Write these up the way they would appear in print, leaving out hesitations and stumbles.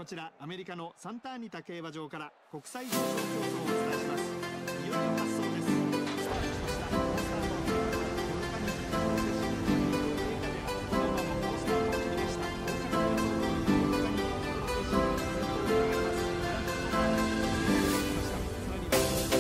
こちらアメリカのサンターニタ競馬場から国際表彰競争をお伝えします。いよいよ発走です。スタートしました。スタートを切りました。ボルカニックプロセッションの映画ではこのまま好スタートを切りました。ボルカニックプロセッションの先頭に向かいます。グランドストーマーが先頭に向かいました。さらに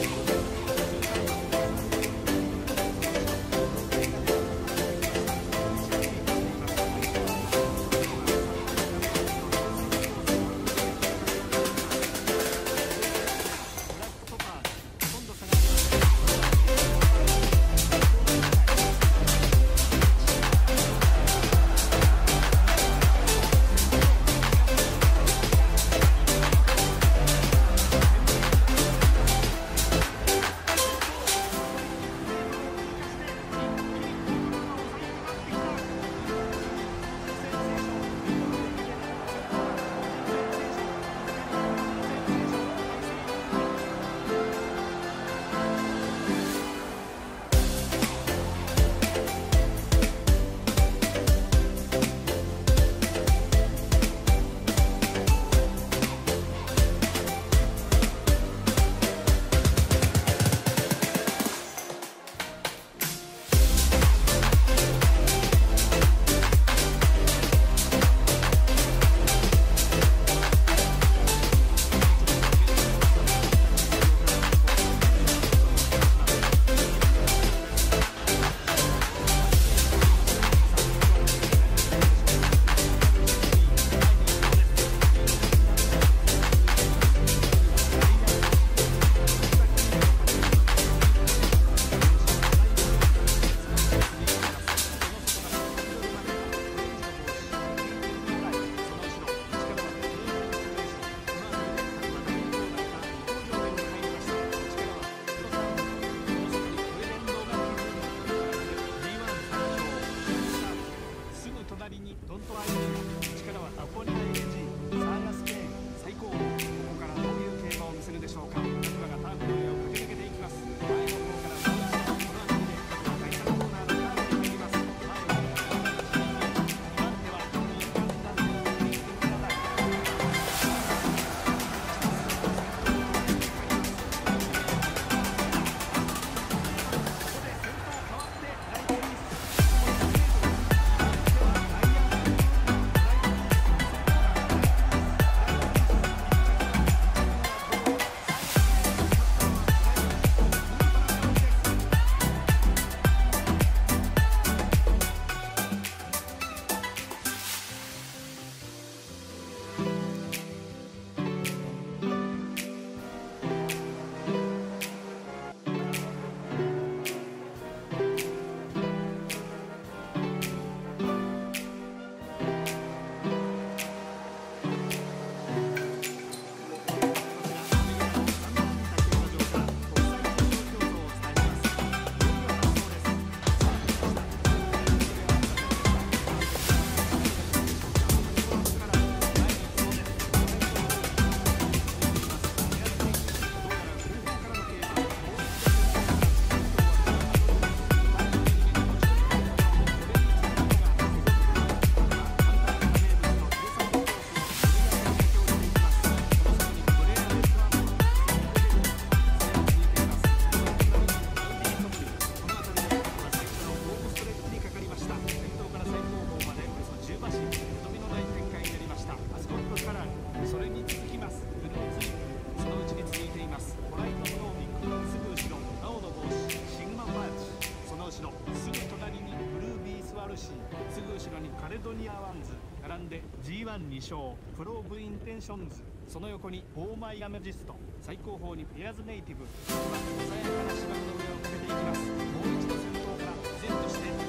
カレドニアワンズ並んで G12 勝プロブインテンションズ、その横にオーマイアメジスト、最後方にフェアーズネイティブ、鮮やかな芝生の上をかけていきます。もう一度先頭から依然として